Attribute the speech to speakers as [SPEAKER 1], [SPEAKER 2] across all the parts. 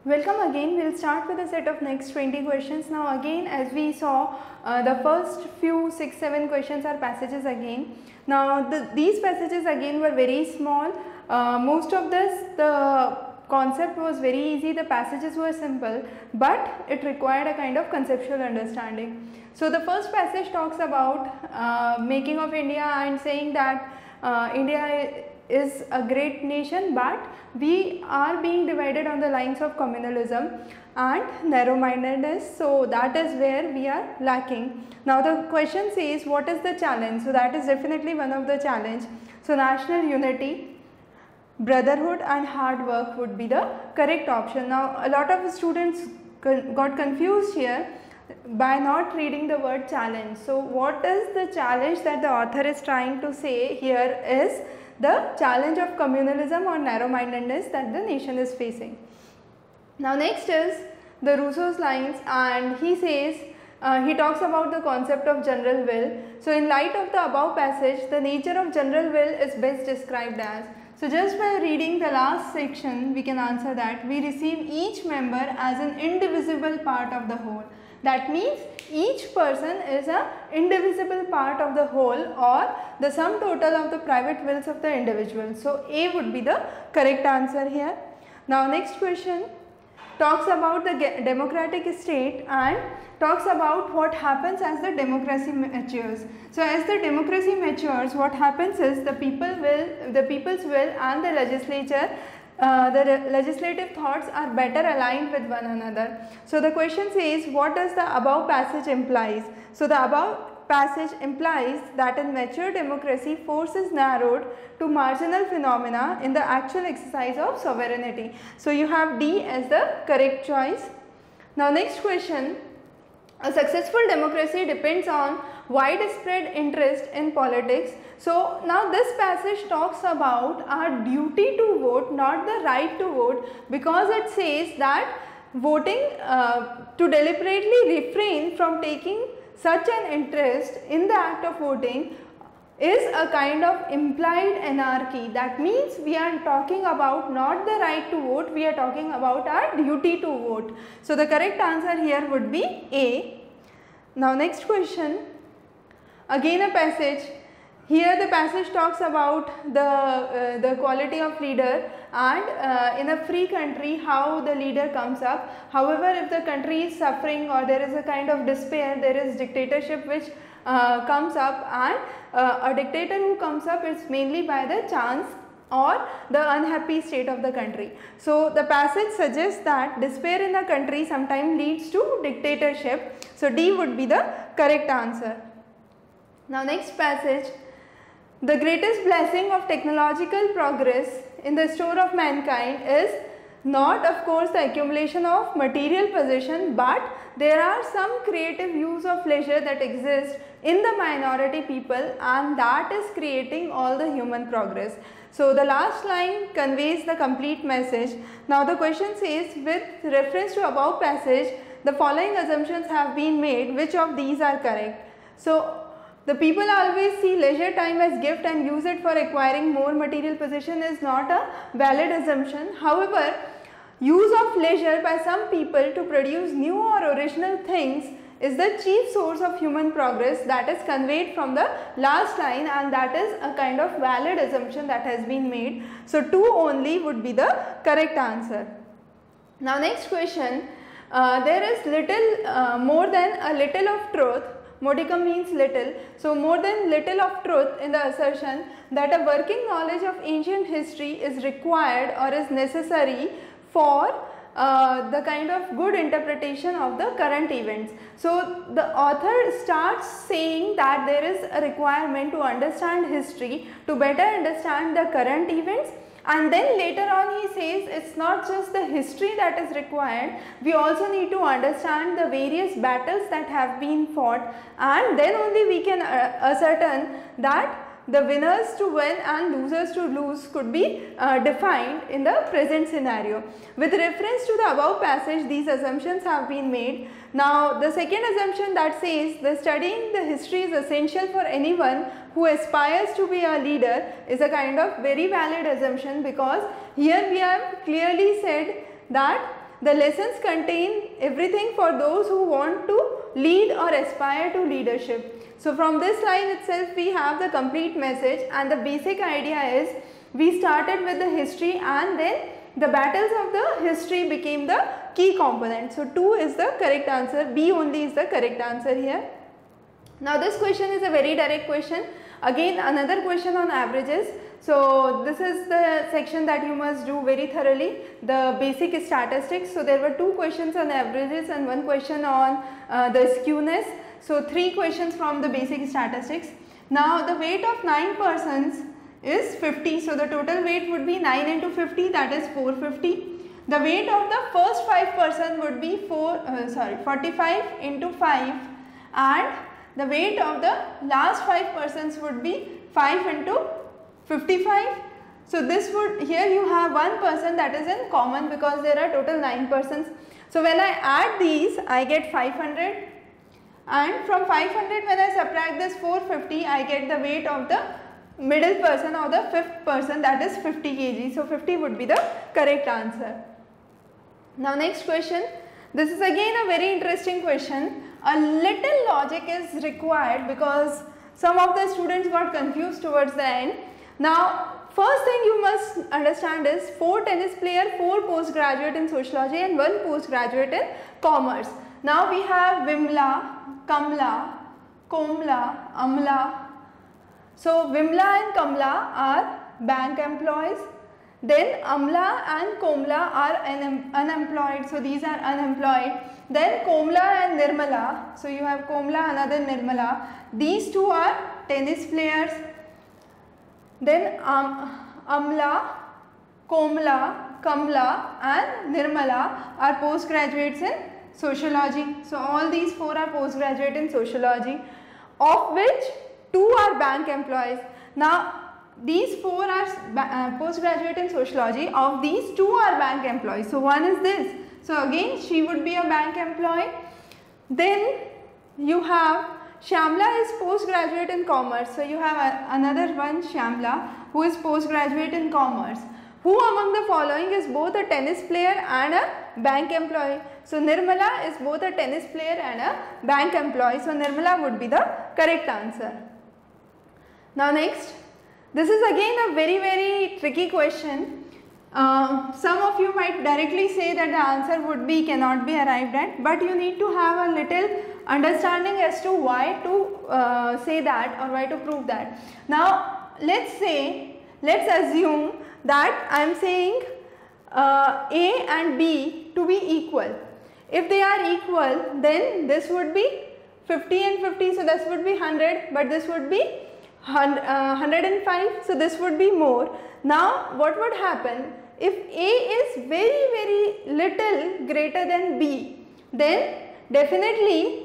[SPEAKER 1] Welcome again. We'll start with a set of next 20 questions. Now again, as we saw, the first few 6-7 questions are passages again. Now these passages again were very small. Most of this, the concept was very easy, the passages were simple, but it required a kind of conceptual understanding. So the first passage talks about making of India and saying that India is a great nation, but we are being divided on the lines of communalism and narrow-mindedness, so that is where we are lacking. Now the question says, what is the challenge? So that is definitely one of the challenge. So national unity, brotherhood and hard work would be the correct option. Now a lot of students got confused here by not reading the word challenge. So what is the challenge that the author is trying to say here is the challenge of communalism or narrow-mindedness that the nation is facing. Now next is the Rousseau's lines, and he says, he talks about the concept of general will. So in light of the above passage, the nature of general will is best described as. So just by reading the last section, we can answer that we receive each member as an indivisible part of the whole. That means each person is an indivisible part of the whole, or the sum total of the private wills of the individual. So A would be the correct answer here. Now next question talks about the democratic state and talks about what happens as the democracy matures. So as the democracy matures, what happens is the people's will and the legislature, the legislative thoughts are better aligned with one another. So the question says, what does the above passage implies? So the above passage implies that in mature democracy, force is narrowed to marginal phenomena in the actual exercise of sovereignty. So you have D as the correct choice. Now next question, a successful democracy depends on widespread interest in politics. So now this passage talks about our duty to vote, not the right to vote, because it says that voting, to deliberately refrain from taking such an interest in the act of voting is a kind of implied anarchy. That means we are talking about not the right to vote, we are talking about our duty to vote. So the correct answer here would be A. Now next question, again a passage. Here the passage talks about the quality of leader and in a free country how the leader comes up. However, if the country is suffering or there is a kind of despair, there is dictatorship which comes up, and a dictator who comes up is mainly by the chance or the unhappy state of the country. So the passage suggests that despair in a country sometimes leads to dictatorship. So D would be the correct answer. Now next passage, the greatest blessing of technological progress in the store of mankind is not of course the accumulation of material possession, but there are some creative use of leisure that exists in the minority people, and that is creating all the human progress. So the last line conveys the complete message. Now the question says, with reference to above passage, the following assumptions have been made, which of these are correct? So the people always see leisure time as gift and use it for acquiring more material possession is not a valid assumption. However, use of leisure by some people to produce new or original things is the chief source of human progress, that is conveyed from the last line, and that is a kind of valid assumption that has been made. So 2 only would be the correct answer. Now next question, there is little more than a little of truth. Modicum means little. So more than little of truth in the assertion that a working knowledge of ancient history is required or is necessary for the kind of good interpretation of the current events. So the author starts saying that there is a requirement to understand history to better understand the current events, and then later on he says it's not just the history that is required, we also need to understand the various battles that have been fought, and then only we can ascertain that the winners to win and losers to lose could be defined in the present scenario. With reference to the above passage, these assumptions have been made. Now the second assumption that says the studying the history is essential for anyone who aspires to be a leader is a kind of very valid assumption, because here we have clearly said that The lessons contain everything for those who want to lead or aspire to leadership. So from this line itself we have the complete message, and the basic idea is we started with the history and then the battles of the history became the key component. So 2 is the correct answer, B only is the correct answer here. Now this question is a very direct question. Again another question on averages. So this is the section that you must do very thoroughly, the basic statistics. So there were 2 questions on averages and 1 question on the skewness. So 3 questions from the basic statistics. Now the weight of 9 persons is 50. So the total weight would be 9 into 50, that is 450. The weight of the first 5 person would be 45 into 5, and the weight of the last 5 persons would be 5 into 55. So this would, here you have 1 person that is in common because there are total 9 persons. So when I add these I get 500, and from 500 when I subtract this 450 I get the weight of the middle person or the 5th person, that is 50 kg. So 50 would be the correct answer. Now next question. This is again a very interesting question. A little logic is required because some of the students got confused towards the end. Now first thing you must understand is 4 tennis player, 4 postgraduate in sociology and 1 postgraduate in commerce. Now we have Vimla, Kamla, Komla, Amla. So Vimla and Kamla are bank employees. Then Amla and Komla are unemployed. So these are unemployed. Then Komla and Nirmala. So you have Komla, another Nirmala. These 2 are tennis players. Then Amla, Komla, Kamla and Nirmala are postgraduates in sociology. So all these 4 are postgraduate in sociology, of which 2 are bank employees. Now these 4 are postgraduate in sociology, of these 2 are bank employees. So one is this. So again she would be a bank employee. Then you have Shyamla is postgraduate in commerce. So you have another one, Shyamla, who is postgraduate in commerce. Who among the following is both a tennis player and a bank employee? So Nirmala is both a tennis player and a bank employee. So Nirmala would be the correct answer. Now next, this is again a very tricky question. Some of you might directly say that the answer would be cannot be arrived at, but you need to have a little understanding as to why to say that or why to prove that. Now let's assume that I am saying A and B to be equal. If they are equal, then this would be 50 and 50, so this would be 100, but this would be 105, so this would be more. Now what would happen if A is very little greater than B? Then definitely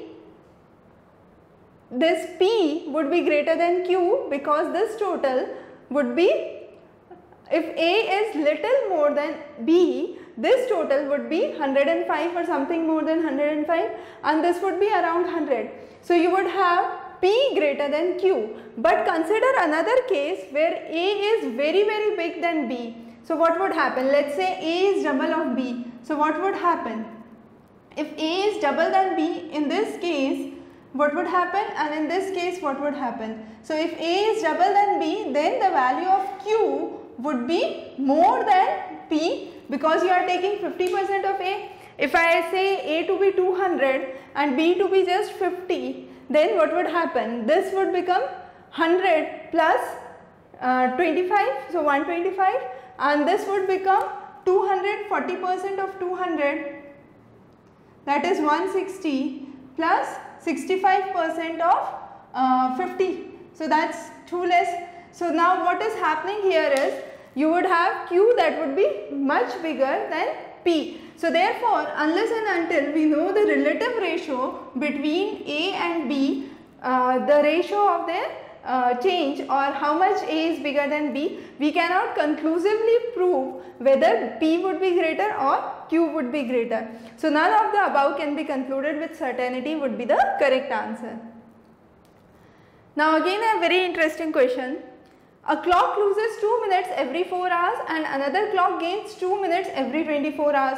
[SPEAKER 1] this P would be greater than Q, because this total would be, if A is little more than B, this total would be 105 or something more than 105, and this would be around 100. So you would have P greater than Q. But consider another case where A is very big than B. So what would happen? Let's say A is double of B. So what would happen? If A is double than B, in this case what would happen, and in this case what would happen? So if A is double than B, then the value of Q would be more than P, because you are taking 50% of A. If I say A to be 200 and B to be just 50, then what would happen? This would become 100 plus 25, so 125, and this would become 200, 40% of 200, that is 160, plus 65% of 50, so that's 2 less. So now what is happening here is you would have Q that would be much bigger than P. So therefore, unless and until we know the relative ratio between A and B, the ratio of their change, or how much A is bigger than B, we cannot conclusively prove whether P would be greater or Q would be greater. So none of the above can be concluded with certainty would be the correct answer. Now again a very interesting question. A clock loses 2 minutes every 4 hours and another clock gains 2 minutes every 24 hours.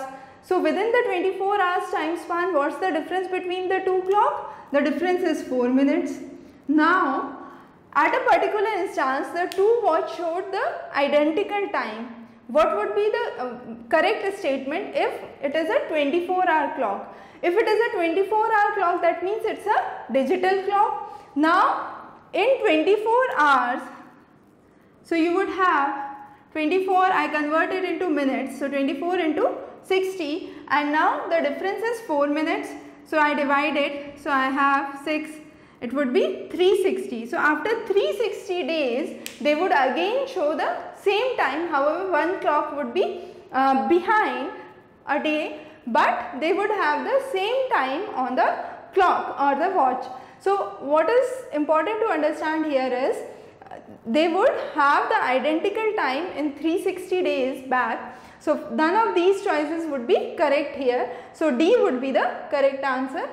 [SPEAKER 1] So within the 24 hours time span, what's the difference between the two clock? The difference is 4 minutes. Now at a particular instance, the two watch showed the identical time. What would be the correct statement if it is a 24-hour clock? If it is a 24-hour clock, that means it's a digital clock. Now in 24 hours, so you would have 24, I converted into minutes, so 24 into 60, and now the difference is 4 minutes. So I divide it, so I have 6, it would be 360. So after 360 days, they would again show the same time. However, one clock would be behind a day, but they would have the same time on the clock or the watch. So what is important to understand here is they would have the identical time in 360 days back. So none of these choices would be correct here. So D would be the correct answer.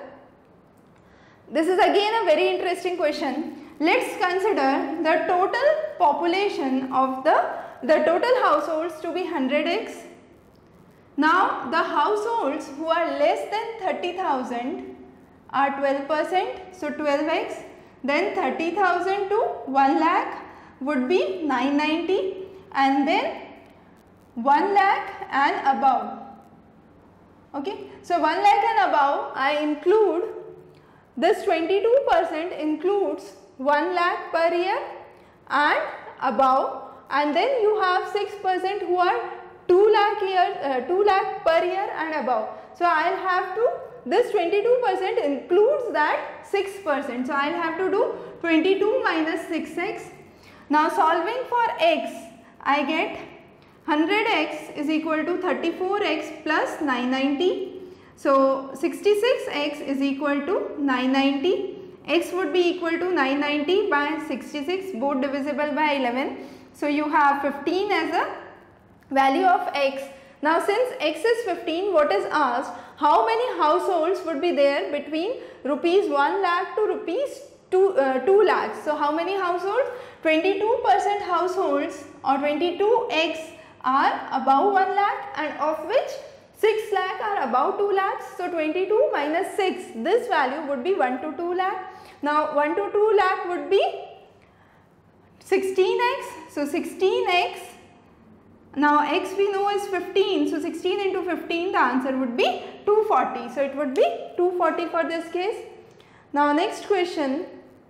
[SPEAKER 1] This is again a very interesting question. Let's consider the total population of the total households to be 100x. Now the households who are less than 30,000 are 12%, so 12x. Then 30,000 to 1 lakh would be 990, and then 1 lakh and above. Okay, so 1 lakh and above, I include this 22% includes 1 lakh per year and above, and then you have 6% who are 2 lakh per year and above. So I'll have to, this 22% includes that 6%. So I'll have to do 22 minus 6x. Now solving for x, I get 100x is equal to 34x plus 990. So 66x is equal to 990. X would be equal to 990 by 66, both divisible by 11. So you have 15 as a value of x. Now since x is 15, what is asked? How many households would be there between rupees 1 lakh to rupees 2 lakhs? So how many households? 22% households or 22x are above 1 lakh, and of which 6 lakh are above 2 lakhs. So 22 minus 6, this value would be 1 to 2 lakh. Now 1 to 2 lakh would be 16x. So 16x. Now x we know is 15, so 16 into 15, the answer would be 240. So it would be 240 for this case. Now next question,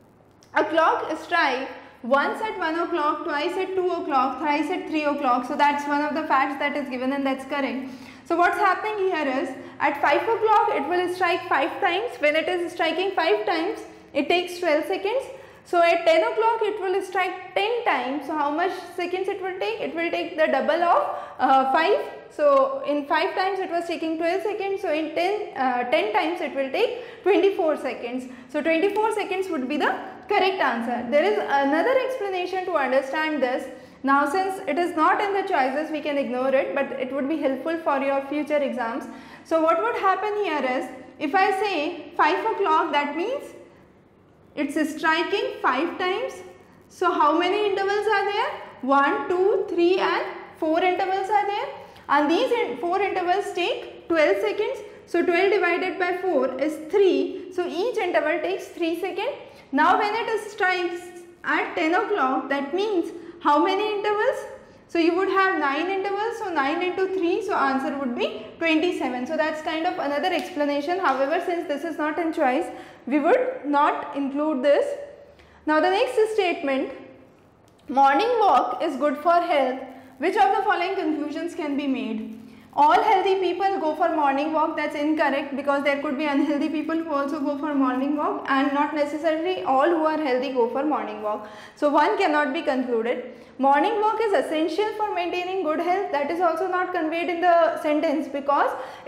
[SPEAKER 1] a clock strikes once at 1 o'clock, twice at 2 o'clock, thrice at 3 o'clock. So that's one of the facts that is given, and that's correct. So what's happening here is at 5 o'clock it will strike 5 times. When it is striking 5 times, it takes 12 seconds. So at 10 o'clock it will strike 10 times. So how much seconds it will take? It will take the double of 5. So in 5 times it was taking 12 seconds. So in 10 times it will take 24 seconds. So 24 seconds would be the correct answer. There is another explanation to understand this. Now since it is not in the choices, we can ignore it, but it would be helpful for your future exams. So what would happen here is, if I say 5 o'clock, that means it's striking 5 times. So how many intervals are there? 1, 2, 3 and 4 intervals are there, and these 4 intervals take 12 seconds. So 12 divided by 4 is 3. So each interval takes 3 seconds. Now when it strikes at 10 o'clock, that means how many intervals? So you would have 9 intervals, so 9 into 3, so answer would be 27. So that's kind of another explanation. However, since this is not in choice, we would not include this. Now the next statement, morning walk is good for health. Which of the following conclusions can be made? All healthy people go for morning walk. That's incorrect, because there could be unhealthy people who also go for morning walk, and not necessarily all who are healthy go for morning walk. So one cannot be concluded. Morning walk is essential for maintaining good health. That is also not conveyed in the sentence, because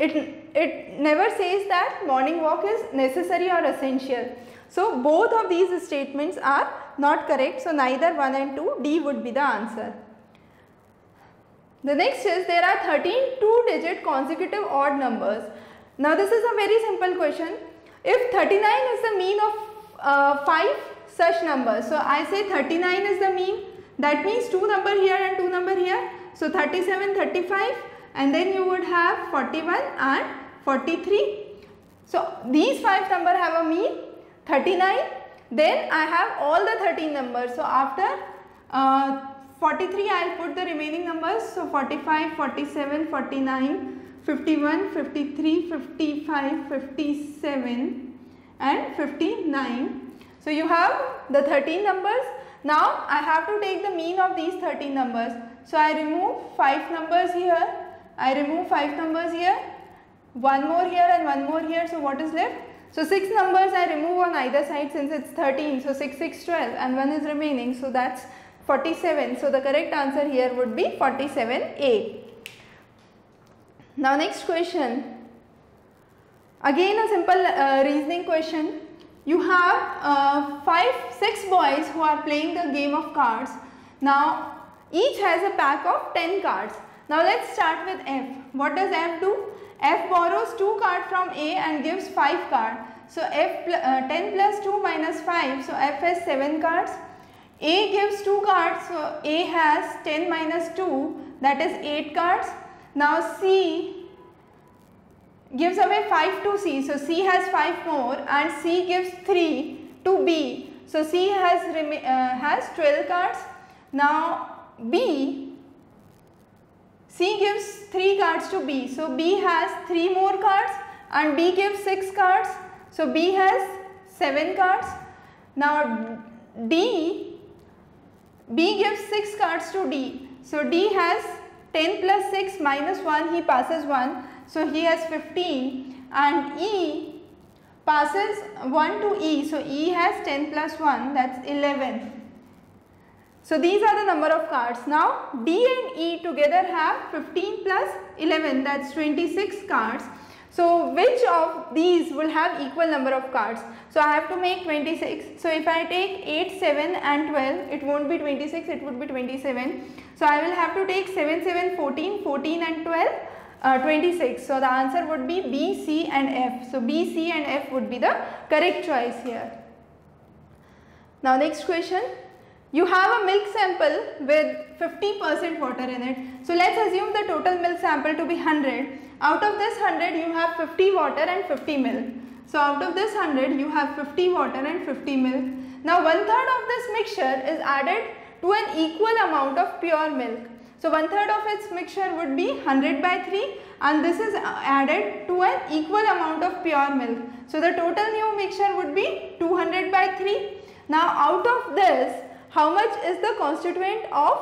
[SPEAKER 1] it never says that morning walk is necessary or essential. So both of these statements are not correct. So neither 1 and 2, D would be the answer. The next is, there are 13 two-digit consecutive odd numbers. Now this is a very simple question. If 39 is the mean of 5 such numbers, so I say 39 is the mean, that means 2 number here and 2 number here. So 37, 35, and then you would have 41 and 43. So these 5 numbers have a mean 39. Then I have all the 13 numbers. So after 43 I will put the remaining numbers. So 45, 47, 49, 51, 53, 55, 57 and 59. So you have the 13 numbers. Now I have to take the mean of these 13 numbers. So I remove 5 numbers here. I remove 5 numbers here. 1 more here and 1 more here. So what is left? So 6 numbers I remove on either side since it's 13. So 6, 6, 12 and 1 is remaining. So that's 47. So the correct answer here would be 47A. Now next question. Again a simple reasoning question. You have 6 boys who are playing the game of cards. Now each has a pack of 10 cards. Now let's start with F. What does F do? F borrows 2 cards from A and gives 5 cards. So F 10 plus 2 minus 5. So F has 7 cards. A gives 2 cards. So A has 10 minus 2, that is 8 cards. Now C gives away 5 to C. So C has 5 more and C gives 3 to B. So C has 12 cards. Now C gives 3 cards to B. So B has 3 more cards and B gives 6 cards. So B has 7 cards. Now B gives 6 cards to D. So D has 10 plus 6 minus 1, he passes 1. So he has 15 and E passes 1 to E. So E has 10 plus 1, that's 11. So these are the number of cards. Now D and E together have 15 plus 11, that's 26 cards. So which of these will have equal number of cards? So I have to make 26. So if I take 8, 7 and 12, it won't be 26, it would be 27. So I will have to take 7, 7, 14, 14 and 12, 26. So the answer would be B, C and F. So B, C and F would be the correct choice here. Now next question. You have a milk sample with 50% water in it. So let's assume the total milk sample to be 100. Out of this 100 you have 50 water and 50 milk. So out of this 100 you have 50 water and 50 milk. Now 1/3 of this mixture is added to an equal amount of pure milk. So 1/3 of its mixture would be 100 by 3 and this is added to an equal amount of pure milk. So the total new mixture would be 200 by 3. Now out of this, how much is the constituent of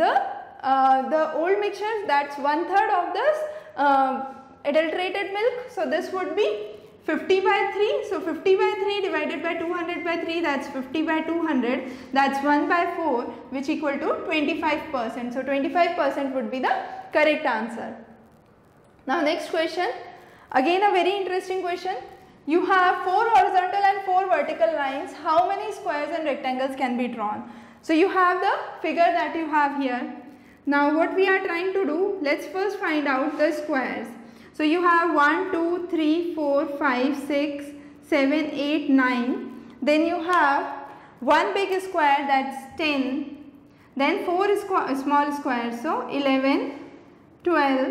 [SPEAKER 1] the old mixture? That's 1/3 of this adulterated milk. So this would be 50 by 3. So 50 by 3 divided by 200 by 3, that's 50 by 200, that's 1 by 4, which equal to 25%. So 25% would be the correct answer. Now next question, again a very interesting question. You have 4 horizontal and 4 vertical lines. How many squares and rectangles can be drawn? So you have the figure that you have here. Now what we are trying to do, let's first find out the squares. So you have 1, 2, 3, 4, 5, 6, 7, 8, 9. Then you have one big square, that's 10. Then 4 small squares, so 11, 12,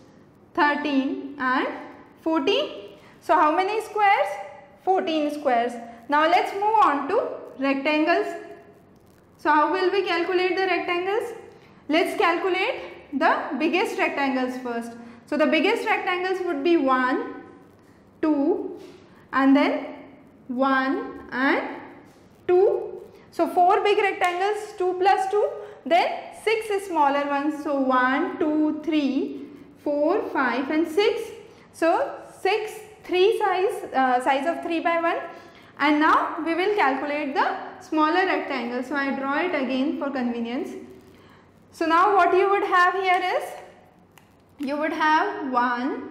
[SPEAKER 1] 13 and 14. So how many squares? 14 squares. Now let's move on to rectangles. So how will we calculate the rectangles? Let's calculate the biggest rectangles first. So the biggest rectangles would be 1, 2 and then 1 and 2. So 4 big rectangles, 2 plus 2, then 6 smaller ones. So 1, 2, 3, 4, 5 and 6. So 6, 3 size of 3 by 1. And now we will calculate the smaller rectangle. So I draw it again for convenience. So now what you would have here is, you would have 1,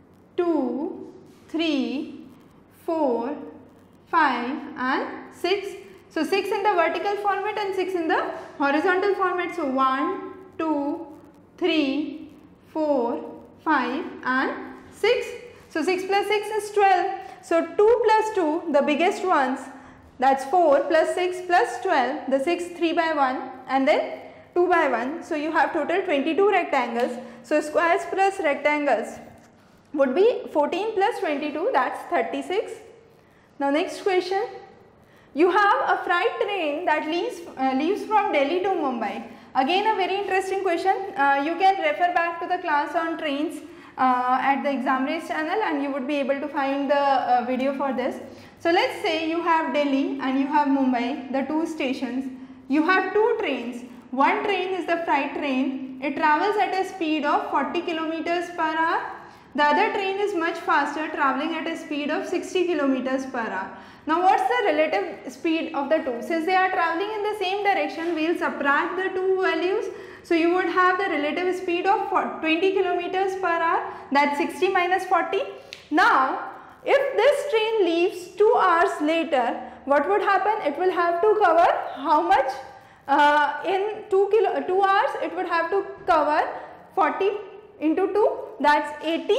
[SPEAKER 1] 2, 3, 4, 5 and 6. So 6 in the vertical format and 6 in the horizontal format. So 1, 2, 3, 4, 5 and 6. So 6 plus 6 is 12. So 2 plus 2, the biggest ones, that's 4 plus 6 plus 12, the 6 3 by 1 and then 2 by 1. So you have total 22 rectangles. So squares plus rectangles would be 14 plus 22, that's 36. Now next question. You have a freight train that leaves from Delhi to Mumbai. Again a very interesting question. You can refer back to the class on trains at the Examrace channel, and you would be able to find the video for this. So let's say you have Delhi and you have Mumbai, the two stations. You have two trains. One train is the freight train. It travels at a speed of 40 kilometers per hour. The other train is much faster, traveling at a speed of 60 kilometers per hour. Now what's the relative speed of the two? Since they are traveling in the same direction, we will subtract the two values. So you would have the relative speed of 20 kilometers per hour, that's 60 minus 40. Now if this train leaves 2 hours later, what would happen? It will have to cover how much? In 2 hours it would have to cover 40 into 2, that's 80.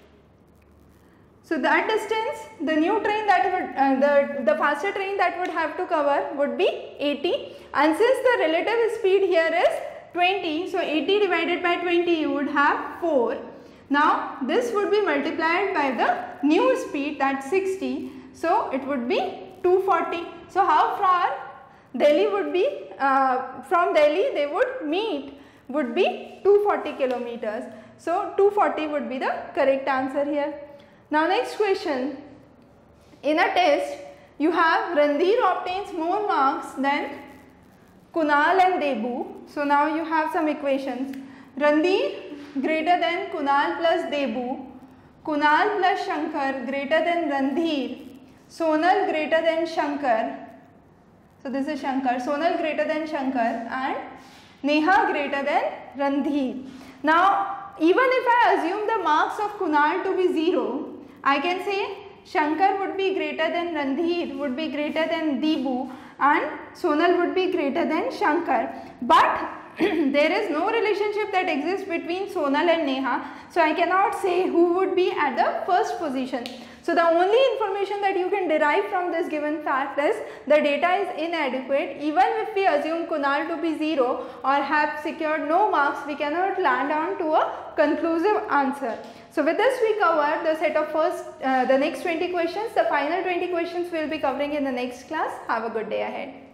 [SPEAKER 1] So that distance, the new train that would, the faster train that would have to cover would be 80, and since the relative speed here is 20, so 80 divided by 20 you would have 4. Now this would be multiplied by the new speed, that's 60, so it would be 240. So how far Delhi would be, from Delhi they would meet would be 240 kilometers. So 240 would be the correct answer here. Now next question. In a test you have Randhir obtains more marks than Kunal and Debu. So now you have some equations. Randhir greater than Kunal plus Debu, Kunal plus Shankar greater than Randhir, Sonal greater than Shankar. So this is Shankar, Sonal greater than Shankar, and Neha greater than Randhir. Now even if I assume the marks of Kunal to be 0, I can say Shankar would be greater than Randhir, would be greater than Debu, and Sonal would be greater than Shankar. But there is no relationship that exists between Sonal and Neha, so I cannot say who would be at the first position. So the only information that you can derive from this given fact is the data is inadequate. Even if we assume Kunal to be 0 or have secured no marks, we cannot land on to a conclusive answer. So with this we cover the set of the next 20 questions. The final 20 questions we will be covering in the next class. Have a good day ahead.